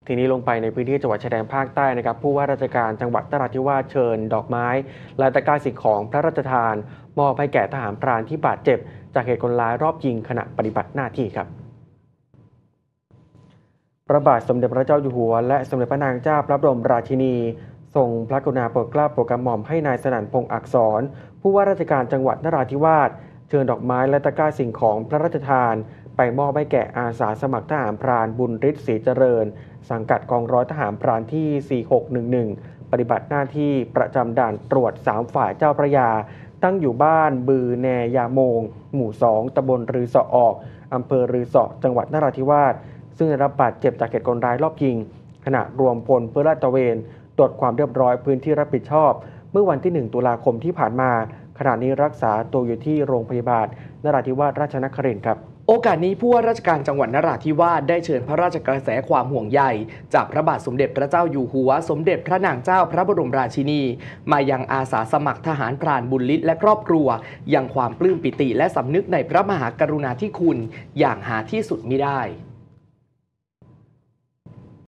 ทีนี้ลงไปในพื้นที่จังหวัดชายแดนภาคใต้นะครับผู้ว่าราชการจังหวัดนราธิวาสเชิญดอกไม้และตะกร้าสิ่งของพระราชทานมอบให้แก่ทหารพรานที่บาดเจ็บจากเหตุคนร้ายรอบยิงขณะปฏิบัติหน้าที่ครับพระบาทสมเด็จพระเจ้าอยู่หัวและสมเด็จพระนางเจ้าพระบรมราชินีทรงพระกรุณาโปรดเกล้าโปรดกระหม่อมให้นายสนั่นพงษ์อักษรผู้ว่าราชการจังหวัดนราธิวาสเชิญดอกไม้และตะกร้าสิ่งของพระราชทานไปมอบให้แก่อาสาสมัครทหารพรานบุญฤทธิ์ศรีเจริญสังกัดกองร้อยทหารพรานที่ 4611 ปฏิบัติหน้าที่ประจำด่านตรวจ 3 ฝ่ายเจ้าพระยาตั้งอยู่บ้านบือแนยาโมงหมู่ 2 ตำบลรือสอออกอำเภอรือสอจังหวัดนราธิวาสซึ่งได้รับบาดเจ็บจากเหตุคนร้ายรอบยิงขณะรวมพลเพื่อลาดตระเวนตรวจความเรียบร้อยพื้นที่รับผิดชอบเมื่อวันที่ 1 ตุลาคมที่ผ่านมาขณะนี้รักษาตัวอยู่ที่โรงพยาบาลนราธิวาสราชนครินทร์ครับโอกาสนี้ผู้ว่าราชการจังหวัดนราธิวาสได้เชิญพระราชกระแสความห่วงใยจากพระบาทสมเด็จพระเจ้าอยู่หัวสมเด็จพระนางเจ้าพระบรมราชินีมายังอาสาสมัครทหารพรานบุญฤทธิ์และครอบครัวยังความปลื้มปิติและสำนึกในพระมหากรุณาธิคุณอย่างหาที่สุดมิได้